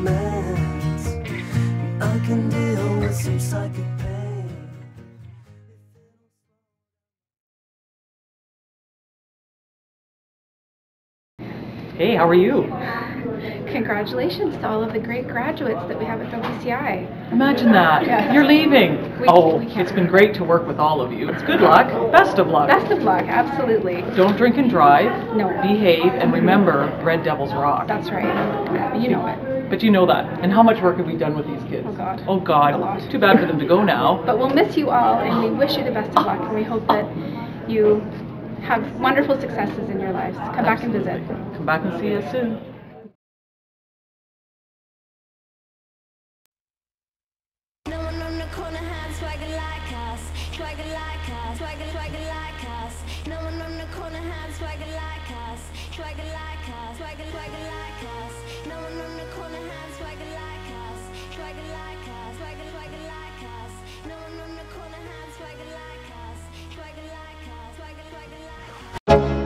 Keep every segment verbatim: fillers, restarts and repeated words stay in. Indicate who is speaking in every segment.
Speaker 1: romance. I can deal with some psychic pain.
Speaker 2: Hey, how are you?
Speaker 3: Congratulations to all of the great graduates that we have at W C I.
Speaker 2: Imagine that.
Speaker 3: Yeah.
Speaker 2: You're leaving.
Speaker 3: We-
Speaker 2: oh,
Speaker 3: we can't.
Speaker 2: It's been great to work with all of you. It's good luck. Best of luck.
Speaker 3: Best of luck, absolutely.
Speaker 2: Don't drink and drive.
Speaker 3: No.
Speaker 2: Behave, and remember, Red Devils rock.
Speaker 3: That's right. Yeah, you know it.
Speaker 2: But you know that. And how much work have we done with these kids?
Speaker 3: Oh, God.
Speaker 2: Oh God.
Speaker 3: A lot.
Speaker 2: Too bad for them to go now.
Speaker 3: But we'll miss you all, and we wish you the best of luck, and we hope that you have wonderful successes in your lives. Come back and visit.
Speaker 2: Come back and see us soon.
Speaker 4: No one on the corner had swagger like us, swagger like us, swagger, swagger like us. No one on the corner had swagger like us, swagger like us, swagger, swagger like us. No one on the corner had swagger like us, swagger like us, swagger, swagger like us. No one on the corner had swagger like us, swagger like us, swagger, swagger like us.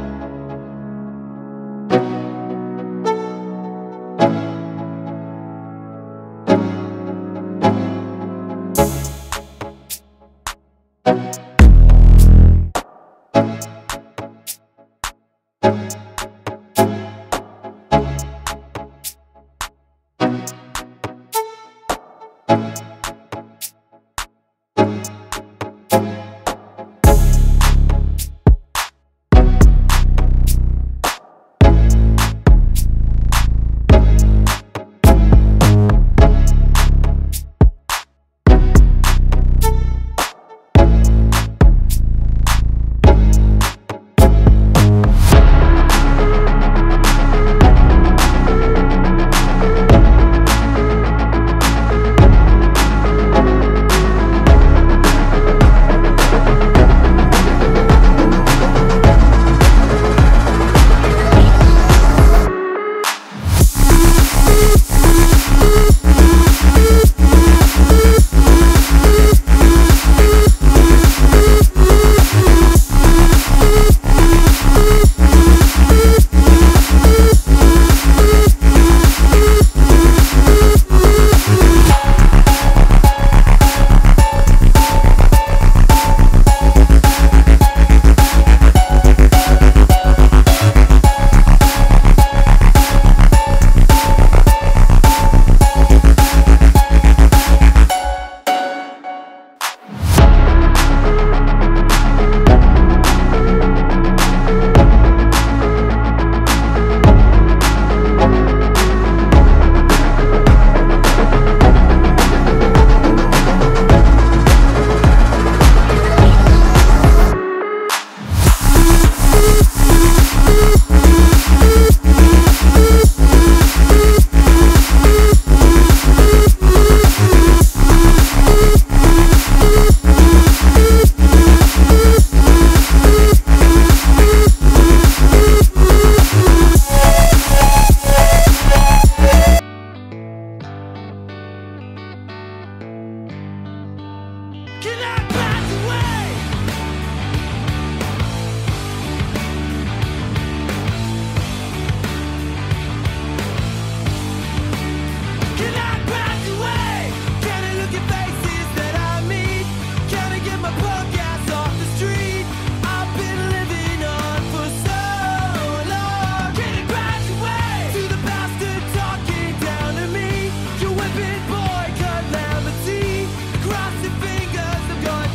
Speaker 4: Cross your fingers, I'm going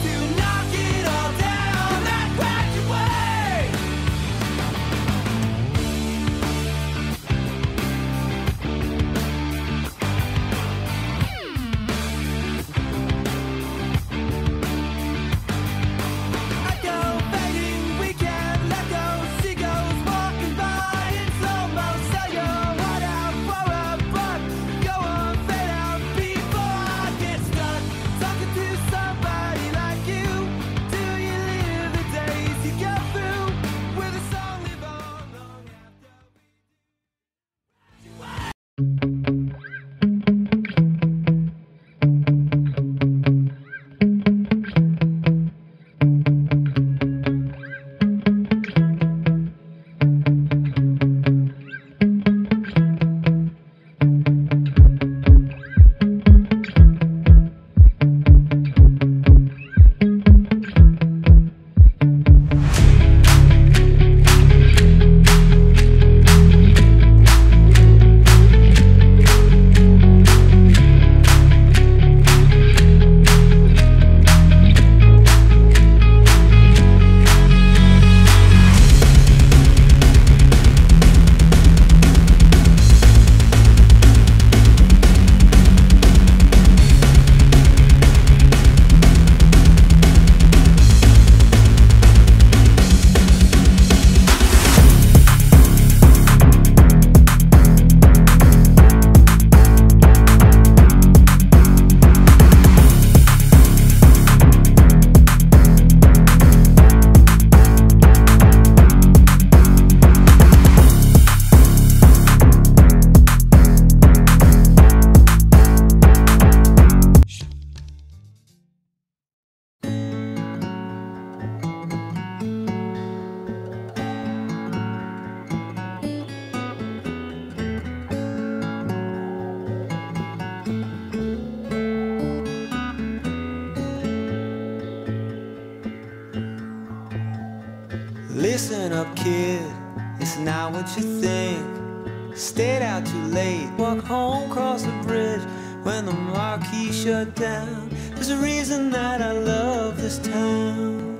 Speaker 1: Listen up, kid, it's not what you think. Stayed out too late, walk home, cross the bridge when the marquee shut down. There's a reason that I love this town.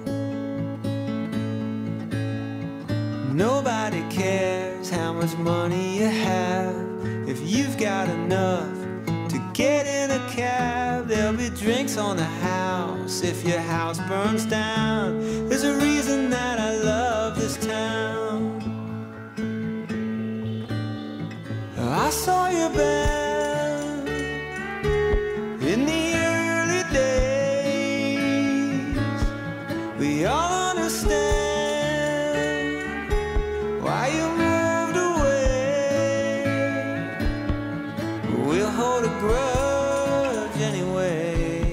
Speaker 1: Nobody cares how much money you have. If you've got enough to get in a cab, there'll be drinks on the house if your house burns down. There's a reason that I love this town. I saw your band in the early days. We all understand why you moved away. We'll hold a grudge anyway.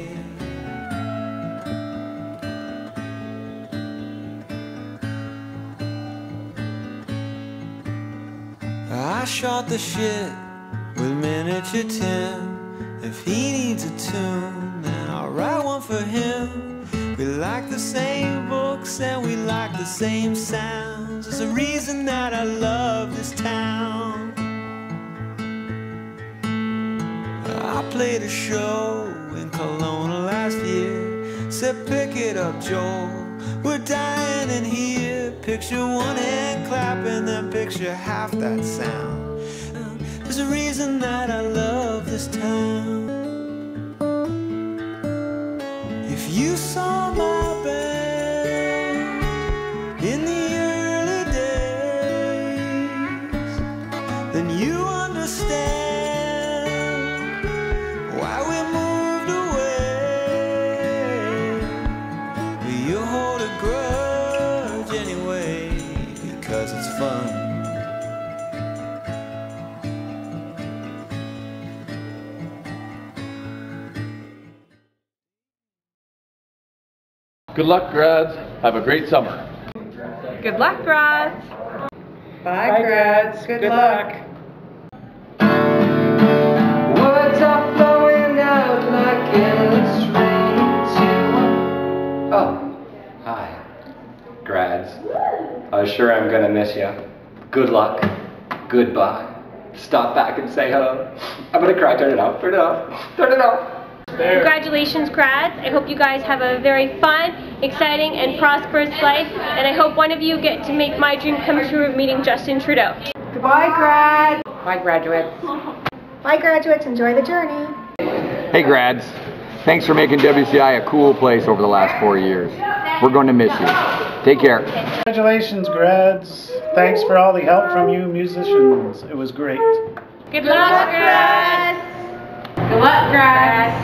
Speaker 1: I shot the shit with miniature Tim. If he needs a tune, then I'll write one for him. We like the same books and we like the same sounds. There's a reason that I love this town. I played a show in Kelowna last year. Said pick it up, Joel, we're dying in here. Picture one hand clapping, then picture half that sound. There's a reason that I love this town. If you saw my band in the early days, then you understand why we moved away. But you hold a grudge anyway, because it's fun.
Speaker 5: Good luck, grads. Have a great summer.
Speaker 2: Good luck, grads. Bye, grads. Good, luck.
Speaker 6: Words are flowing out like endless rain to... Oh, hi, grads. I sure am gonna miss ya. Good luck. Goodbye. Stop back and say hello. I'm gonna cry. Turn it off. Turn it off. Turn it off.
Speaker 7: Congratulations, grads. I hope you guys have a very fun, exciting, and prosperous life, and I hope one of you get to make my dream come true of meeting Justin Trudeau.
Speaker 2: Goodbye, grads. Bye, graduates.
Speaker 3: Bye, graduates. Enjoy the journey.
Speaker 8: Hey, grads. Thanks for making W C I a cool place over the last four years. We're going to miss you. Take care.
Speaker 9: Congratulations, grads. Thanks for all the help from you musicians. It was great.
Speaker 7: Good luck, grads.
Speaker 2: Good luck, grads.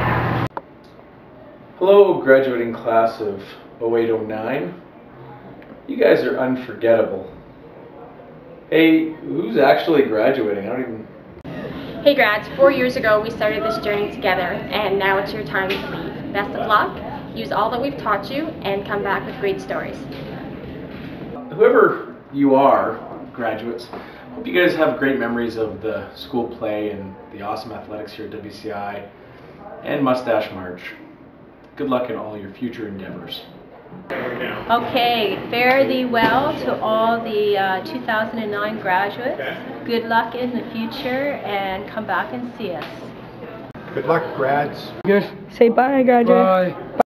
Speaker 10: Hello, graduating class of oh eight oh nine. You guys are unforgettable. Hey, who's actually graduating? I don't even...
Speaker 7: Hey grads, four years ago we started this journey together, and now it's your time to leave. Best of luck, use all that we've taught you, and come back with great stories.
Speaker 10: Whoever you are, graduates, hope you guys have great memories of the school play and the awesome athletics here at W C I and Mustache March. Good luck in all your future endeavors.
Speaker 11: Okay, fare thee well to all the uh, two thousand nine graduates. Good luck in the future and come back and see us.
Speaker 12: Good luck, grads.
Speaker 13: Good.
Speaker 11: Say bye, graduates.
Speaker 13: Bye.